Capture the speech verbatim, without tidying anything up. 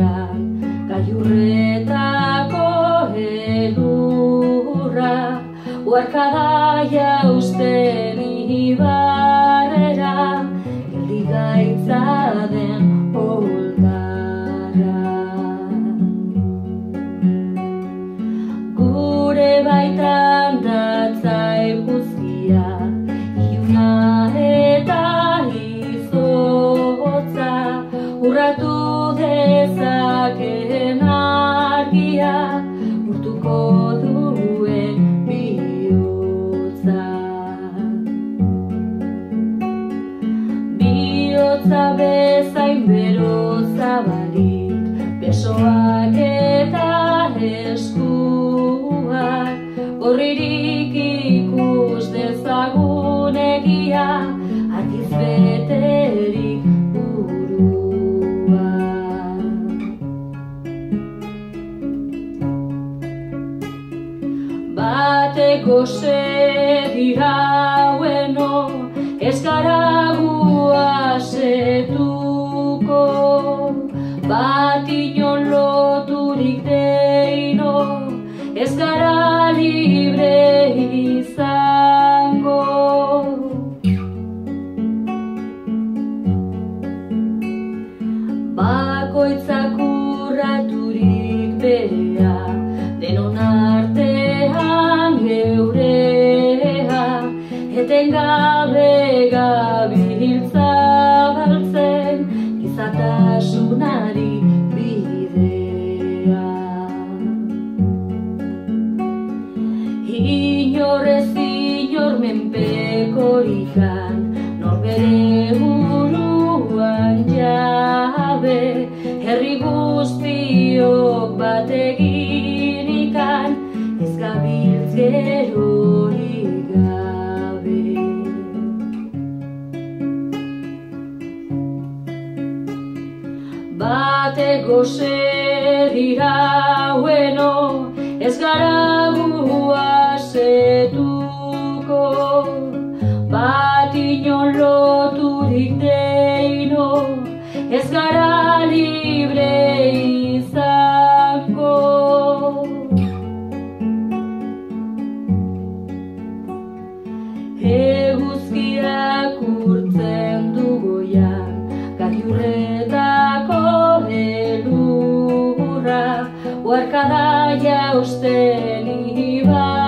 goian, gailurretako elurra, uharkada jausten ibarrera, geldi gaitza den oldarra. Gure baitan datza eguzkia, iluna eta izotza, urratu dezaken argia, urtuko duen bihotza. Bihotza bezain bero zabalik, besoak eta eskuak, gorririk ikus dezagun egia, argiz beterik burua. Bateko sedira ueno, ez gara guazetuko, bat inon loturik deino, ez gara libre izango. Bakoitzak urraturik berea, denon artean geurea, etengabe gabiltza baltzen, gizatasunari bidea. Inor ez inor menpekorikan, norbere buruan jabe, herri guztiok bat eginikan, ez gabiltz gerorik gabe. Bateko sedira ueno, ez gara guazetuko, bat inon loturik deino, ez gara libre izango. Eguzkiak urtzen du goian, gailurretako elurra, uharkada jausten ibar.